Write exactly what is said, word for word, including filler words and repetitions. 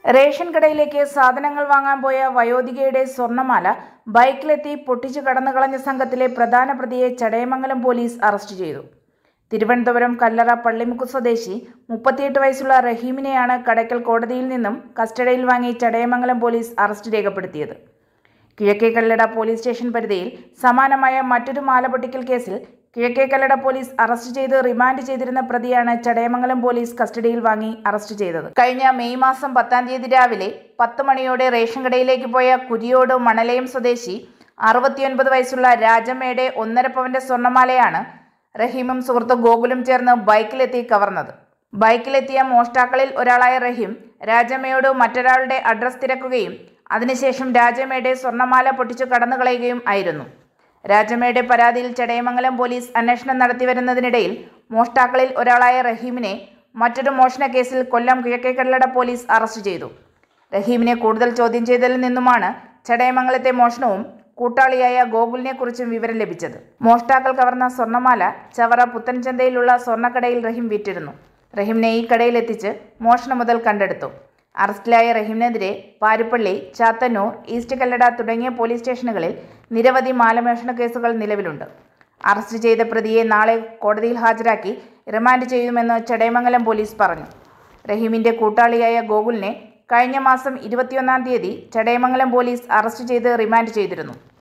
Ration കടയിലേക്ക് സാധനങ്ങൾ വാങ്ങാൻ പോയ വയോധികയുടെ സ്വർണ്ണമാല ബൈക്കിലെത്തി പൊട്ടിച്ചു കടന്നുകളഞ്ഞ സംഘത്തിലെ പ്രധാന പ്രതിയെ ചടയമംഗലം പോലീസ് അറസ്റ്റ് ചെയ്തു. തിരുവനന്തപുരം കല്ലറ പള്ളിമുക്ക് സ്വദേശി മുപ്പത്തിയെട്ട് വയസ്സുള്ള റഹീമിനെയാണ് കടയ്ക്കൽ കോടതിയിൽ നിന്നും കസ്റ്റഡിയിൽ വാങ്ങി ചടയമംഗലം പോലീസ് അറസ്റ്റ് രേഖപ്പെടുത്തിയത്. കിഴക്കേക്കല്ലട പോലീസ് സ്റ്റേഷൻ പരിധിയിൽ സമാനമായ മറ്റൊരു മാല പൊട്ടിക്കൽ കേസിൽ കിഴക്കേക്കല്ലട പോലീസ് അറസ്റ്റ് ചെയ്ത് റിമാൻഡ് ചെയ്തിരുന്ന പ്രതിയാണ് ചടയമംഗലം പോലീസ് കസ്റ്റഡിയിൽ വാങ്ങി അറസ്റ്റ് ചെയ്തത്. കഴിഞ്ഞ മെയ് മാസം പത്താം തീയതി രാവിലെ പത്ത് മണിയോടെ റേഷൻ കടയിലേക്ക് പോയ കുരിയോട് മണലയം സ്വദേശി അറുപത്തിയൊൻപത് വയസ്സുള്ള രാജമ്മയുടെ ഒന്നര പവന്റെ സ്വർണ്ണമാലയാണ് റഹീമും സുഹൃത്ത് ഗോകുലും ചേർന്ന് ബൈക്കിലെത്തി കവർന്നത്. ബൈക്കിലെത്തിയ മോഷ്ടാക്കളിൽ ഒരാളായ റഹീം രാജമ്മയോട് മറ്റൊരാളുടെ അഡ്രസ് തിരക്കുകയും അതിനുശേഷം രാജമ്മയുടെ സ്വർണ്ണമാല പൊട്ടിച്ചു കടന്നുകളയുകയും ആയിരുന്നു. രാജമ്മയുടെ പരാതിയിൽ ചടയമംഗലം പോലീസ് അന്വേഷണം നടത്തിവരുന്നതിനിടയിൽ മോഷ്ടാക്കളിൽ ഒരാളായ റഹീമിനെ മറ്റൊരു മോഷണ കേസിൽ കൊല്ലം കിഴക്കേക്കല്ലട പോലീസ് അറസ്റ്റ് ചെയ്തു. റഹീമിനെ കൂടുതൽ ചോദ്യം ചെയ്തതിൽ നിന്നുമാണ് ചടയമംഗലത്തെ മോഷണവും കൂട്ടാളിയായ ഗോകുലിനെ കുറിച്ചും വിവരം ലഭിച്ചത്. മോഷ്ടാക്കൾ കവർന്ന സ്വർണ്ണമാല ചവറ പുത്തൻചന്തയിലുള്ള സ്വർണ്ണക്കടയിൽ റഹീം വിറ്റിരുന്നു. റഹീമിനെ ഈ കടയിലെത്തിച്ച് മോഷണം മുതൽ കണ്ടെടുത്തു. അറസ്റ്റിലായ റഹീമിനെതിരെ പാരിപ്പള്ളി, ചാത്തന്നൂർ, ഈസ്റ്റ് കല്ലട തുടങ്ങിയ പോലീസ് സ്റ്റേഷനുകളിൽ നിരവധി മാലമോഷണ കേസുകൾ നിലവിലുണ്ട്. അറസ്റ്റ് ചെയ്ത പ്രതിയെ നാളെ കോടതിയിൽ ഹാജരാക്കി റിമാൻഡ് ചെയ്യുമെന്ന് ചടയമംഗലം പോലീസ് പറഞ്ഞു. റഹീമിന്റെ കൂട്ടാളിയായ ഗോകുലിനെ കഴിഞ്ഞ മാസം ഇരുപത്തിയൊന്നാം തീയതി ചടയമംഗലം പോലീസ് അറസ്റ്റ് ചെയ്ത് റിമാൻഡ് ചെയ്തിരുന്നു.